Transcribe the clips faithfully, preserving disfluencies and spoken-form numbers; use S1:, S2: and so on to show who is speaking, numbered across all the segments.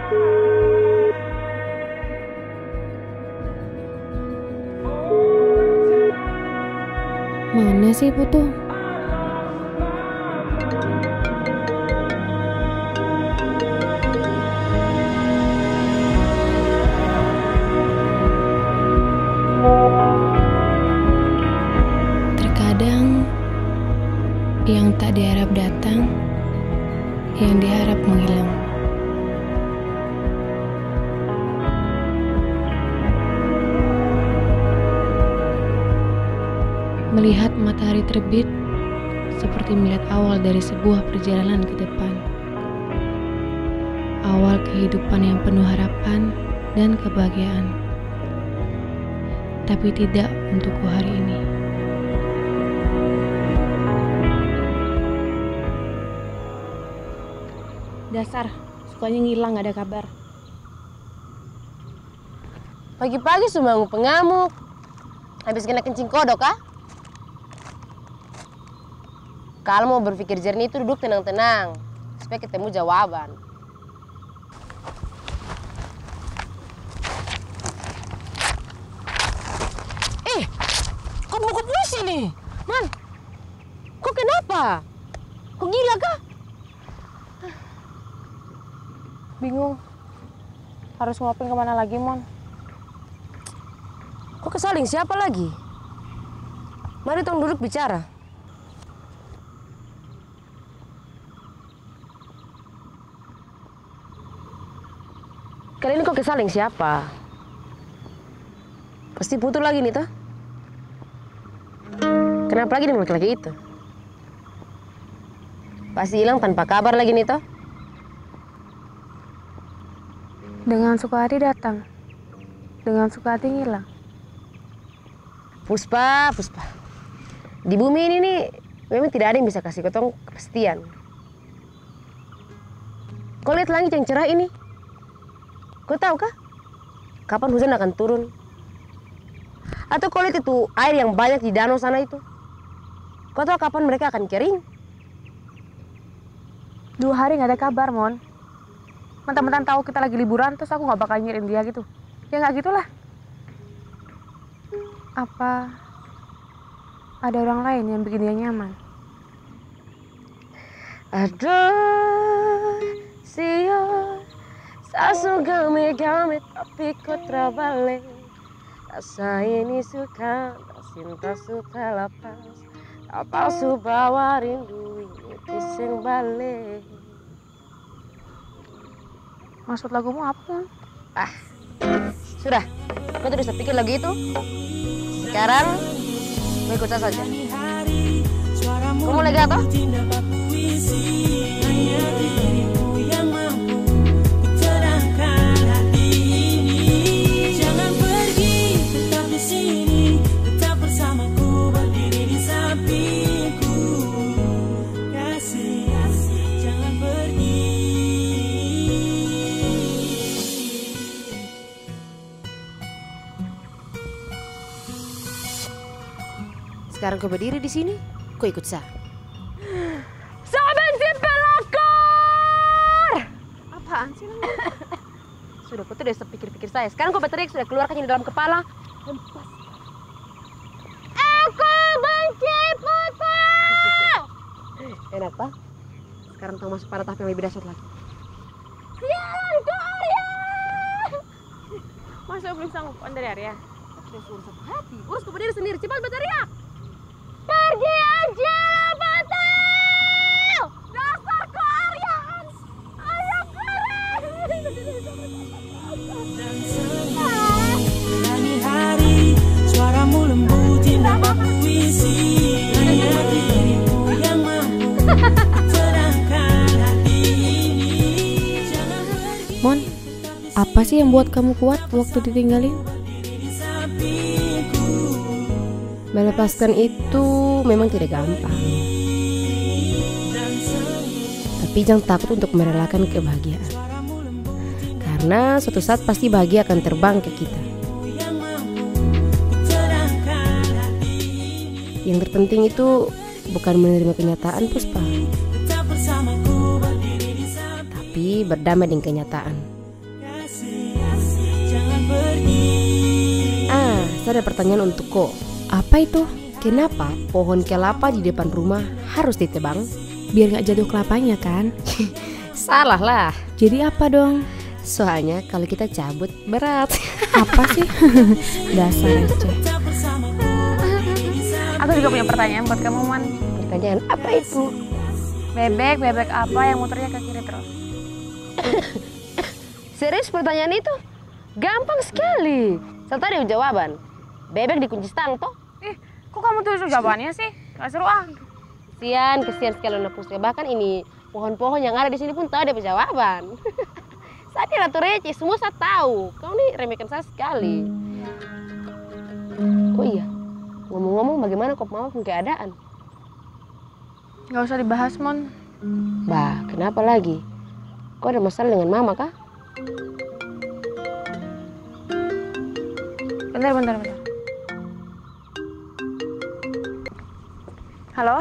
S1: Mana sih Putu? Terkadang yang tak diharap datang, yang diharap menghilang. Melihat matahari terbit seperti melihat awal dari sebuah perjalanan ke depan. Awal kehidupan yang penuh harapan dan kebahagiaan. Tapi tidak untukku hari ini. Dasar, sukanya ngilang gak ada kabar.
S2: Pagi-pagi sudah pengamuk. Habis kena kencing kodok, kah? Kalau mau berpikir jernih itu duduk tenang-tenang, supaya ketemu jawaban. Eh, kok mau ke puisi nih? Man, kok kenapa? Kok gila kah?
S3: Bingung. Harus ngopin kemana lagi, Mon?
S2: Kok kesaling siapa lagi? Mari tong duduk bicara. Kalian kok kesaling siapa? Pasti putus lagi nih toh? Kenapa lagi dengan laki-laki itu? Pasti hilang tanpa kabar lagi nih toh?
S3: Dengan suka hati datang, dengan suka hati ngilang.
S2: Puspa, Puspa. Di bumi ini nih memang tidak ada yang bisa kasih ketong kepastian. Kau lihat langit yang cerah ini? Kau tahu kah? Kapan hujan akan turun? Atau kau lihat itu air yang banyak di danau sana itu? Kau tahu kapan mereka akan kering?
S3: Dua hari nggak ada kabar, Mon. Mentang-mentang tahu kita lagi liburan, terus aku nggak bakal ngirim dia gitu. Ya nggak gitulah. Apa ada orang lain yang bikin dia nyaman?
S2: Aduh, sial. Sasu game-game tapi kau terbalik. Rasa ini suka, cinta suka lepas. Apa su bawa rindu ini pisang balik.
S3: Maksud lagumu apa?
S2: Ah, sudah. Kau tidak usah pikir lagi itu. Sekarang, kau ikut saya saja. Kau mau lagi apa? Sekarang kau berdiri di sini, kau ikut saya.
S3: Sahabat si pelakor!
S2: Apaan sih? Sudah, kau tidak usah pikir-pikir saya. Sekarang kau berteriak, sudah keluarkan ini dalam kepala.
S3: Aku benci Putu!
S2: Enak, Pak? Sekarang tahu masuk pada tahap yang lebih dahsyat lagi.
S3: Sialan ke Arya! Masa belum sanggup on dari Arya?
S2: Sudah suruh satu hati. Urus kau berdiri sendiri, cepat berteriak.
S3: Pergi aja, Putu! Dasar ke Aryaan! Ayo keren!
S4: Berani hari, suaramu lembut indah puisi. Hanya dirimu yang mampu tenangkan hati ini.
S1: Mon, apa sih yang buat kamu kuat waktu ditinggalin?
S2: Melepaskan itu memang tidak gampang. Tapi jangan takut untuk merelakan kebahagiaan. Karena suatu saat pasti bahagia akan terbang ke kita. Yang terpenting itu bukan menerima kenyataan, Puspa, tapi berdamai dengan kenyataan.
S4: pergi.
S2: Ah, saya ada pertanyaan untuk kau.
S1: Apa itu?
S2: Kenapa pohon kelapa di depan rumah harus ditebang?
S1: Biar gak jatuh kelapanya kan?
S2: Salah lah.
S1: Jadi apa dong?
S2: Soalnya kalau kita cabut berat.
S1: Apa sih? Dasar receh.
S4: Tak bersamaku.
S3: Aku juga punya pertanyaan buat kamu, Man.
S2: Pertanyaan apa itu?
S3: Bebek, bebek apa yang muternya ke kiri terus?
S2: Serius pertanyaan itu? Gampang sekali. Saya tahu ada jawaban. Bebek dikunci stang toh?
S3: Ih, kok kamu tuh jawabannya sih? Gak seru ah.
S2: Kesian, kesian sekali anak pusat. Bahkan ini pohon-pohon yang ada di sini pun tahu ada jawaban. Saya kira tuh receh, semua saya tahu. Kau nih remehkan saya sekali. Oh iya, ngomong-ngomong bagaimana kau mau keadaan?
S3: Gak usah dibahas, Mon.
S2: Bah, kenapa lagi? Kau ada masalah dengan mama kah?
S3: Bentar, bentar, bentar. Halo?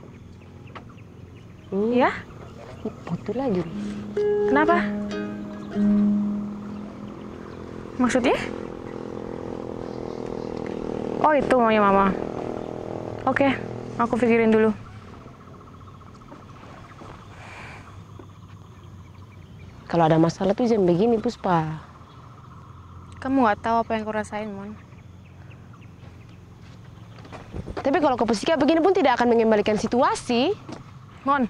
S2: Hmm,
S3: Iya?
S2: Betul lagi.
S3: Kenapa? Maksudnya? Oh, itu maunya mama. Oke, aku pikirin dulu.
S2: Kalau ada masalah tuh jangan begini, Puspa.
S3: Kamu gak tahu apa yang aku rasain, Mon.
S2: Tapi kalau kau bersikap begini pun tidak akan mengembalikan situasi.
S3: Mon,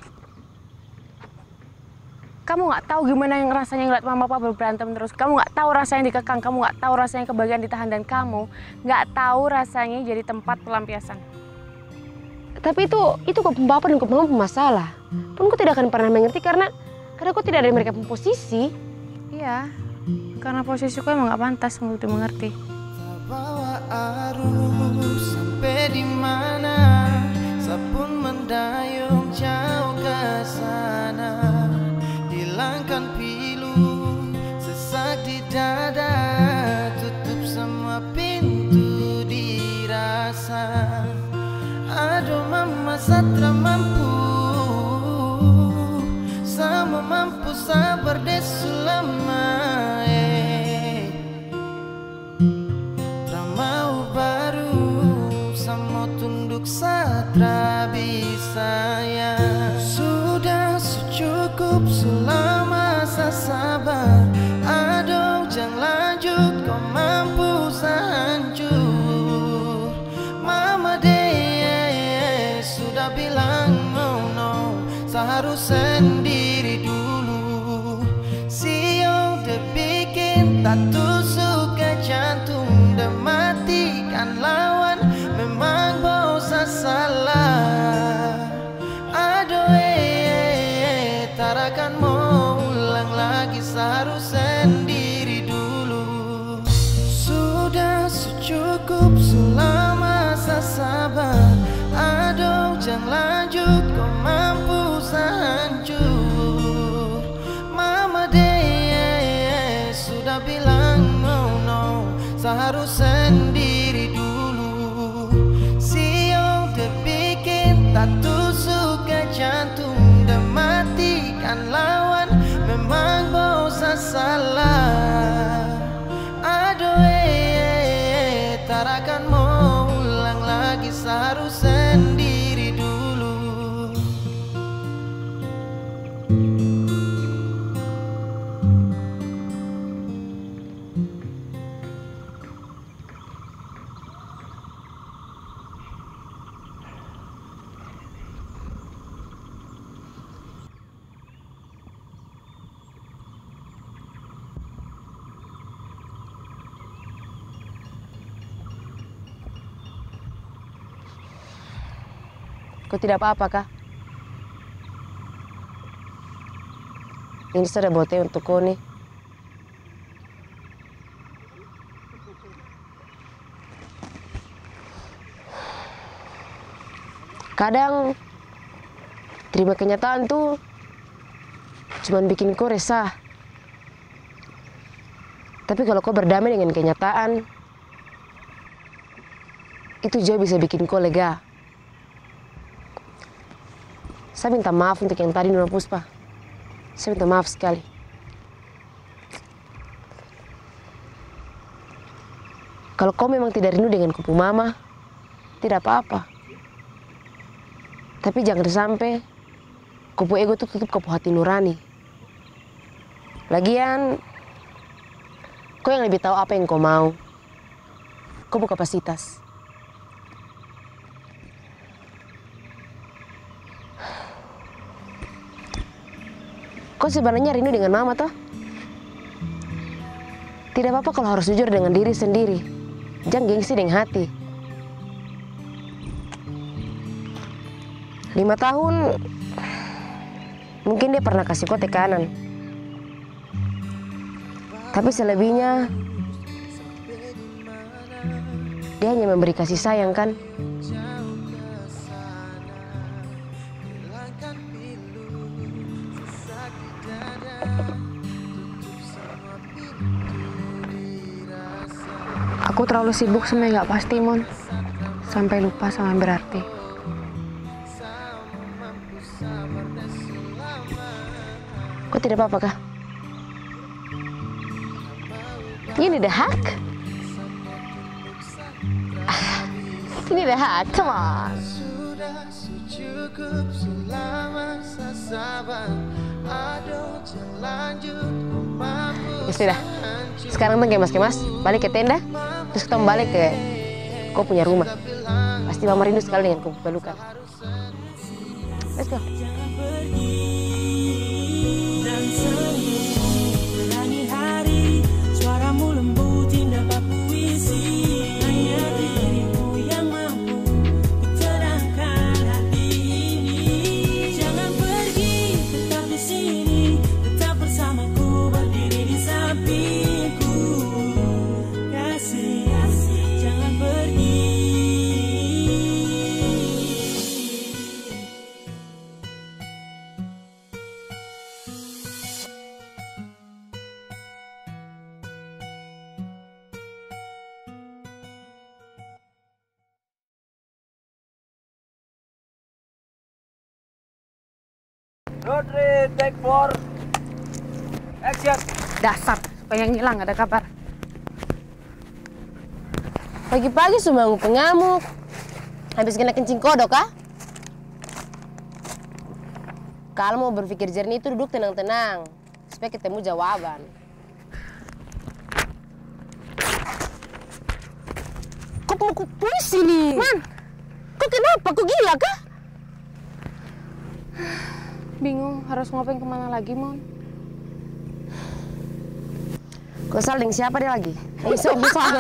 S3: kamu nggak tahu gimana yang rasanya ngeliat mama papa berantem terus. Kamu nggak tahu rasanya dikekang. Kamu nggak tahu rasanya kebahagiaan ditahan, dan kamu nggak tahu rasanya jadi tempat pelampiasan.
S2: Tapi itu itu kok bapak dan kok mama masalah. Pun kau tidak akan pernah mengerti karena karena kau tidak ada mereka pun posisi.
S3: Iya, karena posisiku emang nggak pantas untuk dimengerti.
S5: Bawa arus sampai di mana, sabun mendayung jauh ke sana. Hilangkan pilu sesak di dada, tutup semua pintu dirasa. Aduh mama satra mampu, sama mampu sabar deh selama eh. Mau baru sama tunduk satra bisa ya. Sudah secukup selama saya sabar. Aduh jangan lanjut, kau mampu sehancur. Mama deh sudah bilang no no, saya harus sendiri dulu. Siang udah bikin tak tusuk ke jantung, udah matikan lawan, memang bosan salah. Aduh eh, tarakan mau ulang lagi, harus sendiri dulu. Sudah secukup selama saya sabar. Aduh jangan lanjut, kau mampu sehancur. Mama deh sudah bilang no no, saya harus sendiri dulu. Siang udah bikin tak tusuk ke jantung, udah matikan lawan, memang bosan salah. Aduh eh, tarakan mau ulang lagi, saya harus sendiri dulu.
S2: Kau tidak apa-apa kah? Ini sudah buat teh untuk kau nih. Kadang terima kenyataan tuh cuman bikin kau resah. Tapi kalau kau berdamai dengan kenyataan, itu jauh bisa bikin kau lega. Saya minta maaf untuk yang tadi Nona Puspa. Saya minta maaf sekali. Kalau kau memang tidak rindu dengan kupu mama, tidak apa-apa. Tapi jangan sampai kupu ego itu tutup kupu hati nurani. Lagian, kau yang lebih tahu apa yang kau mau. Kau bukan kapasitas. Kau sebenarnya rindu dengan mama toh? Tidak apa-apa kalau harus jujur dengan diri sendiri. Jangan gengsi dengan hati. Lima tahun, mungkin dia pernah kasih kau tekanan. Tapi selebihnya, dia hanya memberi kasih sayang kan?
S3: Aku terlalu sibuk sama yang gak pasti, Mon. Sampai lupa sama yang berarti.
S2: Kau tidak apa-apa kah? Ini the hack. Ah, ini the hack, come on.
S5: Sudah cukup selama saya sabar. Aduh, jangan lanjut.
S2: Ya sudah. Sekarang tuh kemas-kemas, balik ke tenda, terus kita balik ke kau punya rumah. Pasti mama rindu sekali dengan kau pelukan. Let's go.
S4: Dan sendiri berani hari, suaramu lembut indah bak puisi. Hanya dirimu yang mampu menenangkan hati ini. Jangan pergi, tetap di sini, tetap bersamaku, berdiri di sampingku. Kasih, jangan pergi.
S6: Rodri, take four. Action.
S3: Dasar, supaya ngilang ada kabar.
S2: Pagi-pagi semua pengamuk. Habis kena kencing kodok kah? Kalau mau berpikir jernih itu duduk tenang-tenang, supaya ketemu jawaban. Kok mau polisi nih? Man, kok kenapa? Kok gila kah?
S3: Bingung harus ngapain kemana lagi, Mon.
S2: Kau saling siapa dia lagi? Eh, so besar.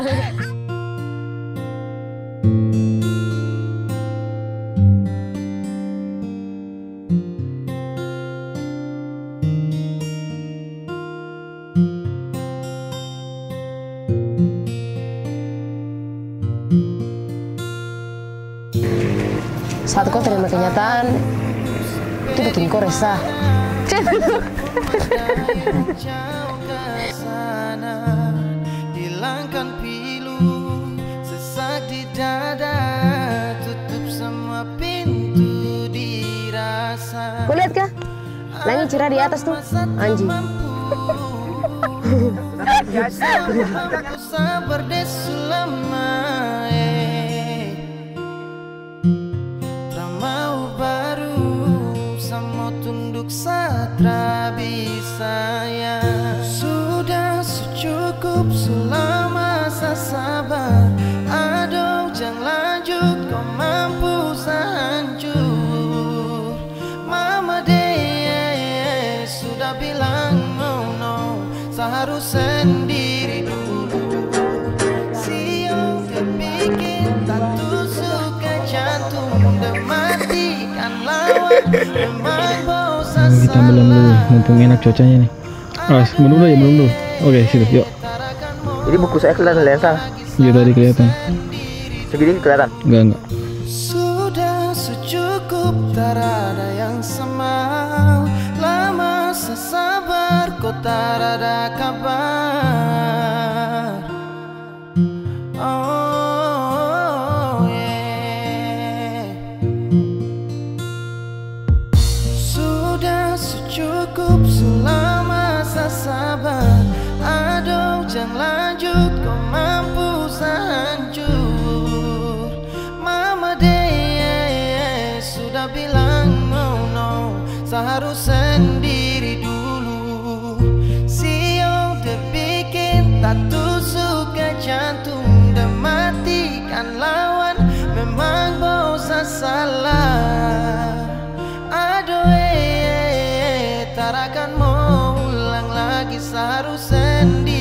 S2: Saat kau terima kenyataan, itu bikin kau resah.
S5: Hilangkan pilu, sesak di dada, tutup semua pintu dirasa.
S2: Kau lihat kah? Langit cerah di atas tuh, anjing.
S5: Aku sabar deh selama eh. Ramau baru sama tunduk satra bisa ya. Sudah secukup selama saya sabar. Aduh jangan lanjut, kau mampu sehancur. Mama deh sudah bilang no no, saya harus sendiri dulu. Siang terbikin tak tusuk ke jantung dan matikan lawan. Memang bosan
S7: Kita belum dulu, mumpung enak cuacanya nih. Ah, belum dulu ya, belum dulu. Oke, situ, yuk.
S6: Jadi buku saya kelihatan lensa.
S7: Iya tadi kelihatan.
S6: Segini kelihatan.
S7: Enggak, enggak.
S5: Sudah secukup, tak ada yang sama. Lama saya sabar, kok tak ada kabar. Oh yeah. Sudah secukup, selama saya sabar. Aduh jangan lanjut, kau mampu sah seharus sendiri dulu. Siang udah bikin tatu suka jantung dan matikan lawan. Memang bosan salah. Aduh eh, eh, eh, tarakan mau ulang lagi seharus sendiri.